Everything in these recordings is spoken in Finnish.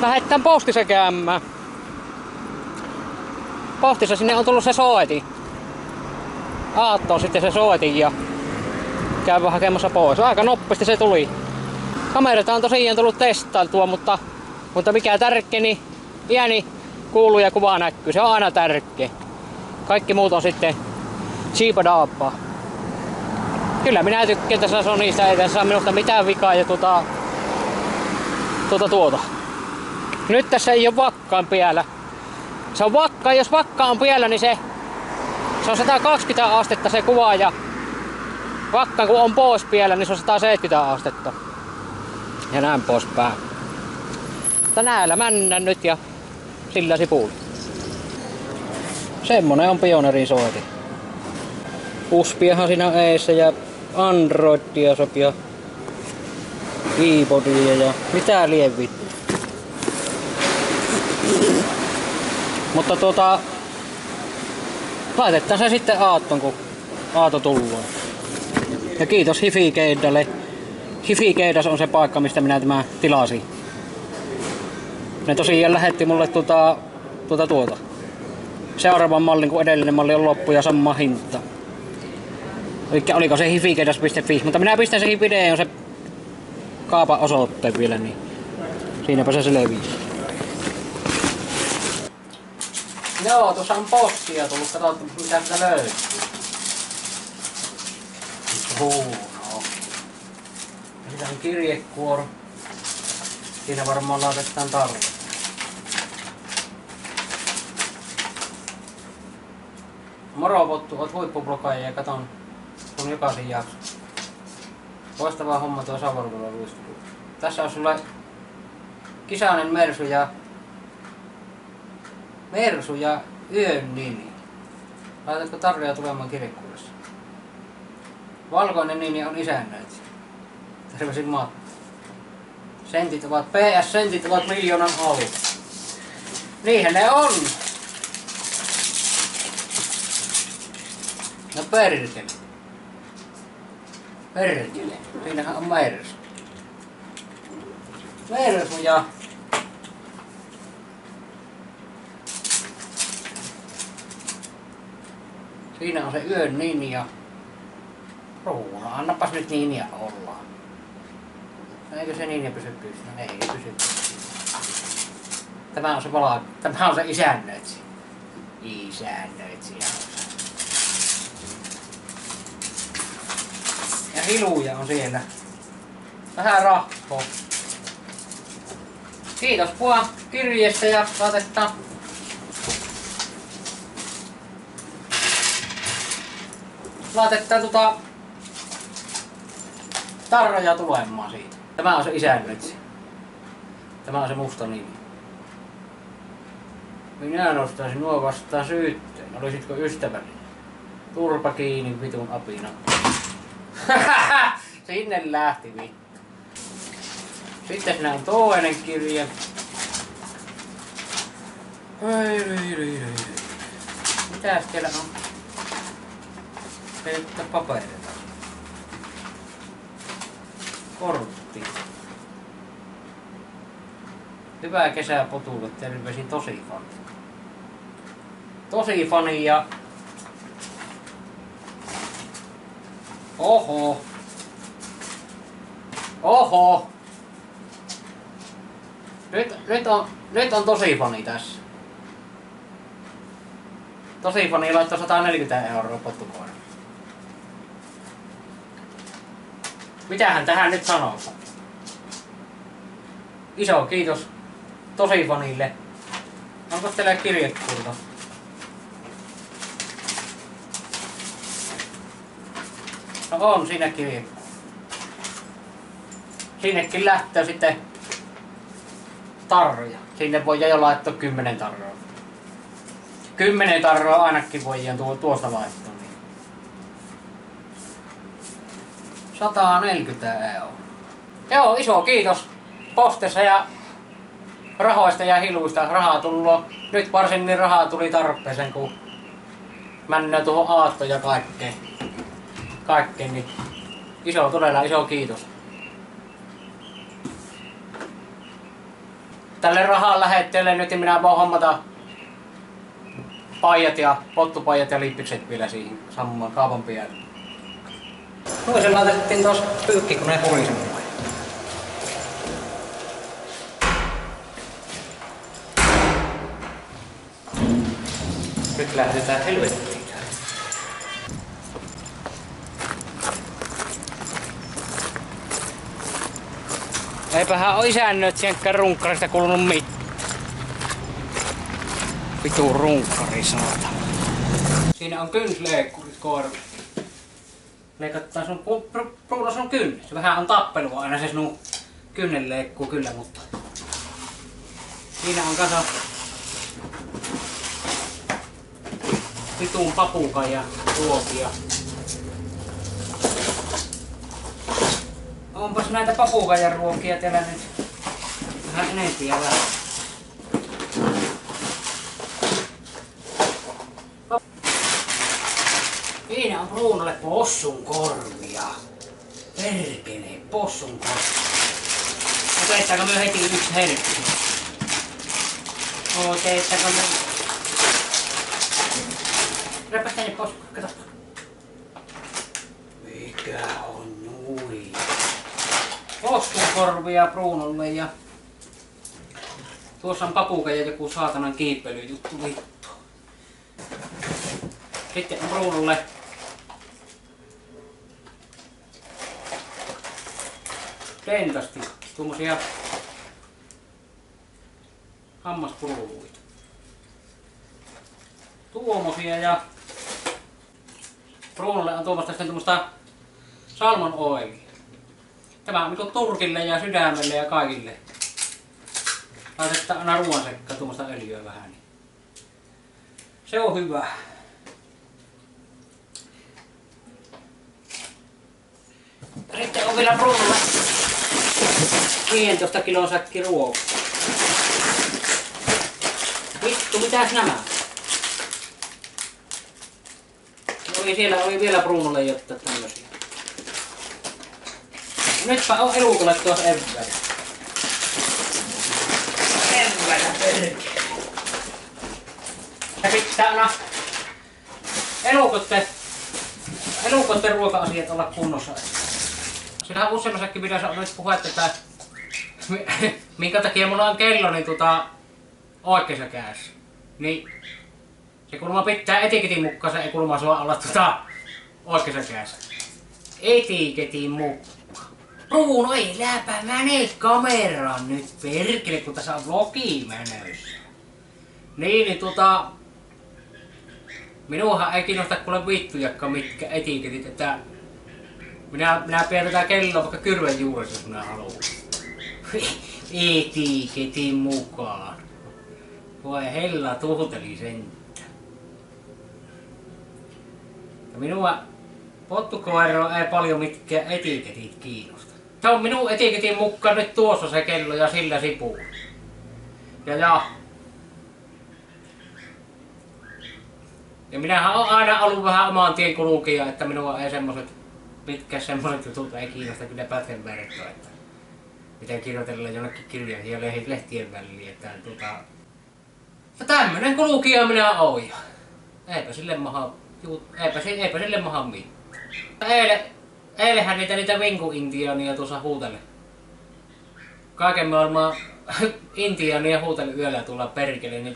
Lähetään postissa käymään. Postissa sinne on tullut se soitin. Aattoon sitten se soitin ja käyn hakemassa pois. Aika nopeasti se tuli. Kamerata on tosiaan tullut testailtua, mutta mikä tärkeä, niin ääni kuuluu ja kuva näkyy. Se on aina tärkeä. Kaikki muut on sitten siipadaappaa. Kyllä minä tykkään tässä Sonysta, ei tässä saa minusta mitään vikaa ja Nyt tässä ei ole vakkaan piellä. Se on vakka, jos vakka on piellä, niin se on 120 astetta se kuva ja vakka kun on pois piellä, niin se on 170 astetta. Ja näin poispäin. Mutta näillä mennään nyt ja sillä sipuli. Semmonen on Pioneerin soitin. USBiahan siinä on eessä ja Androidia sopia. Keyboardia ja mitä lievi. Mutta laitetaan se sitten aatton, kun aato tullaan. Ja kiitos Hifi-Keidalle. Hifi-Keidas on se paikka, mistä minä tämän tilasin. Ne tosiaan lähetti mulle seuraavan mallin, kun edellinen malli on loppu ja sama hinta. Elikkä oliko se hifikeidas.fi, mutta minä pistän sekin videoon se kaapan osoitteen vielä, niin siinäpä se selviää. Joo, tuossa on postia tullut, katsotaan mitä sitä löytyy. Siinä on kirjekuoro. Siinä varmaan laitetaan tarve. Moro Pottu, oot huippublogaaja ja katon sun jokaisen jakson. Loistavaa homma tuo Savorilla luistelu. Tässä on sulle kisainen Mersu ja yön nimi. Laitatko tarjoa tulemaan kirjekuudessa? Valkoinen nimi on isännöitsijä. Terveisin Matti. Sentit ovat miljoonan alle. Niinhän ne on. No perkele. Siinähän on Mersu. Mersu ja siinä on se yön nimi ja Ruuna. Annapas nyt Niiniä olla. Eikö se Niiniä pysy pystyssä? Ei pysy. Tämä on se isännöitsijä. Ja Hiluja on siellä. Vähän rahkoa. Kiitos puha kirjeestä ja saatetaan tarroja tulemaan siitä. Tämä on se isännöitsijä. Tämä on se musta nimi. Minä nostaisin nuo vastaan syytteen. Olisitko ystävällinen? Turpa kiinni vitun apina. Sinne lähti vittu. Sitten siinä on toinen kirje. Mitäs siellä on? Pelkkä paperita. Kortti. Hyvää kesää Potulle, terveisin tosi fani ja Oho. Nyt on tosi fani tässä. Tosi fani laittoi 140 € pottukoira. Mitähän tähän nyt sanoo? Iso kiitos tosi fanille. Onko teillä kirjekuorta? No on siinä kirjekuorta. Sinnekin lähtee sitten tarroja. Sinne voi jo laittaa 10 tarroa. 10 tarroa ainakin voidaan tuosta laittaa. 140 €. Joo, iso kiitos postissa ja rahoista ja hiluista. Rahaa tullut. Nyt varsinkin rahaa tuli tarpeeseen, kun mennään tuohon aattoon ja kaikkeen. Niin todella iso kiitos. tälle rahan lähetteelle nyt minä voin hommata paijat ja pottupajat ja lippikset vielä siihen sammumaan kaavan päälle. Toisen laitettiin tuossa pyykkikoneen hurisemaan. Nyt lähdetään helvettiin. Eipähän oo isännöt siihenkään runkkarista kuulunut mitään. Vitu runkkari saata. Siinä on kynsleekkurit korvi. Leikataan sun Bruno sun kynnet. Vähän on tappelua aina se sinun kynnenleikkuu kyllä, mutta siinä on kato vitun papukaja ruokia. Onpas näitä papukajan ruokia teillä nyt vähän enempiä vähän. Siinä on Brunolle possun korvia. Perkele, possun korvia. Otettaanko me heti yksi helppi? Otettaanko me... Repäs tänne pois, katsotaan. Mikä on nui? Possun korvia Brunolle ja... Tuossa on papuka ja joku saatanan kiipeilyjuttu vittu. Sitten on Brunolle dentasti tuommoisia hammaspulluita. Tuommoisia ja Brunolle on tuommoista sitten tuommoista salmon oilia. Tämä on niinku turkille ja sydämelle ja kaikille. Laitetaan aina ruoan sekkaan tuommoista öljyä vähän. Niin se on hyvä. Sitten on vielä Brunolle 15 kilon säkki ruokaa. Vittu, mitäs nämä? Siellä oli vielä Brunolle jotta tämmösiä. Nytpä on elukolle tuossa evväitä. Evväitä perkele. Ja pitää aina elukotten ruoka-asiat olla kunnossa. Sillähän useimmassakin videossa on nyt puhetta, että minkä takia mulla on kello niin oikeassa kädessä. Niin se kulma pitää etiketin mukaan, se ei kulma sua olla oikeassa kädessä. Etiketin mukaan. Bruno, ei läpä kameraan nyt perkele, kun tässä on vlogi menössä. Niin minuahan ei kiinnosta kuule vittujakaan mitkä etiketit, että minä pidän tätä kelloa vaikka kyrven juuressa, jos minä haluan. Etiketin mukaan. Voi hella tuhteli sentään. Ja minua pottukoiroa ei paljon mitkään etiketit kiinnosta. Se on minun etiketin mukaan nyt tuossa se kello ja sillä sipuu. Ja minähän olen aina ollut vähän oman tien kulkija, että minua ei mitkään semmoset jutut ei kiinnosta kyllä pätkän verkkoa, että miten kirjoitellaan jonnekin kirjoihin ja lehtien väliin, että ja tämmönen kulkija minä oon ja eipä sille maha mitään. Eilenhän niitä vinku-intiaania tuossa huuteli. Kaiken maailman intiaania huuteli yöllä tulla perkele, niin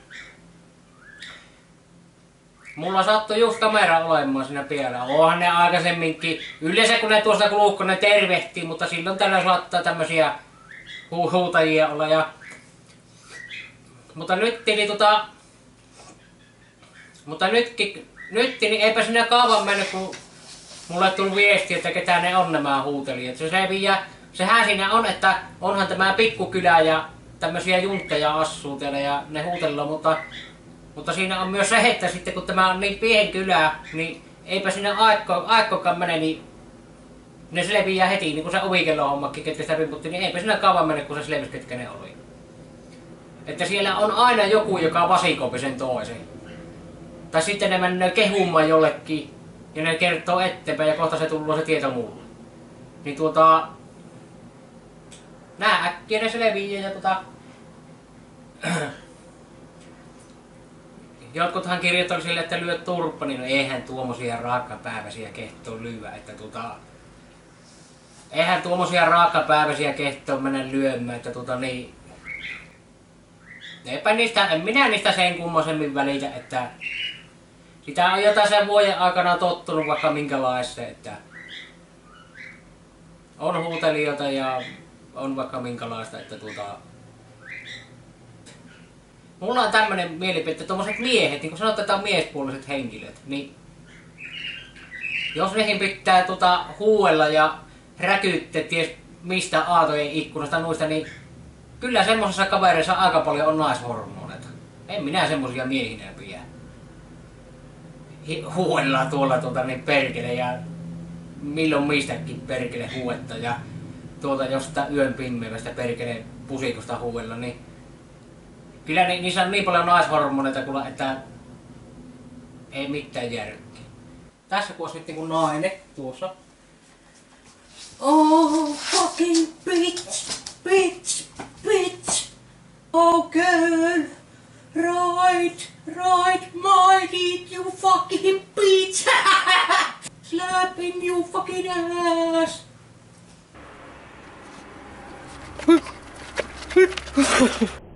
mulla sattui just kamera olemaan siinä päällä. Onhan ne aikaisemminkin. Yleensä kun ne tuosta kulukko, ne tervehtii, mutta silloin tällä saattaa tämmösiä huutajia olla. Mutta nyt niin eipä sinä kauan mennyt, kun mulle tuli viesti, että ketään ne on nämä huutelijat. Sehän siinä on, että onhan tämä pikkukylä ja tämmösiä juntteja asuu täällä ja ne huutellaan, mutta siinä on myös se, että sitten kun tämä on niin pieni kylä, niin eipä siinä aikkokaan mene, niin ne selviää heti, niin kuin se ovikello hommakin, ketkä sitä rimputti, niin eipä siinä kauan mene, kun se selvisi, ketkä ne oli. Että siellä on aina joku, joka vasikoipi sen toisen. Tai sitten ne menee kehumaan jollekin, ja ne kertoo eteenpäin, ja kohta se tullut se tieto mulle. Niin nää äkkiä ne selviää, ja Jotkuthan kirjoitteli sille, että lyö turppa, niin no eihän tuommoisia raakkapäiväisiä kehtoon lyö, että eihän tuommoisia raakkapäiväisiä kehtoon mennä lyömään, että niin. En minä niistä sen kummosemmin välitä, että sitä on jotain sen vuoden aikana tottunut vaikka minkälaista, että on huutelijoita ja on vaikka minkälaista, että mulla on tämmönen mielipide, että tommoset miehet, niin kun sanotaan, että on miespuoliset henkilöt, niin jos niihin pitää huuella ja räkyttää ties mistä aatojen ikkunasta noista, niin kyllä semmosessa kavereissa aika paljon on naishormoneita. En minä semmosia miehinä pidä. Huuellaan tuolla niin perkele ja milloin mistäkin perkele huuetta ja jostain yön pimeästä perkele pusikosta huuella, niin kyllä niissä on niin paljon naishormoneita, että ei mitään järkeä. Tässä kun olisi nyt niinku nainen tuossa. Oh fucking bitch, bitch, bitch. Oh girl, right, my dick, you fucking bitch. Slapping you fucking ass.